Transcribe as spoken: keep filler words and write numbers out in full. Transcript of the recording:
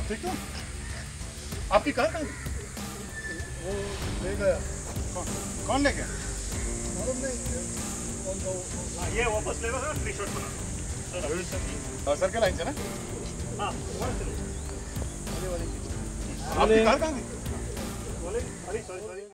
ठीक है। आपकी कार कहाँ? वो ले गया। कौन कौन ले गया? मालूम नहीं कौन तो। हाँ ये वापस ले लो ना, फ्री शॉट बना। सर के लाइन से ना? हाँ आपकी कार कहाँ गई? बोले अरे सॉरी सॉरी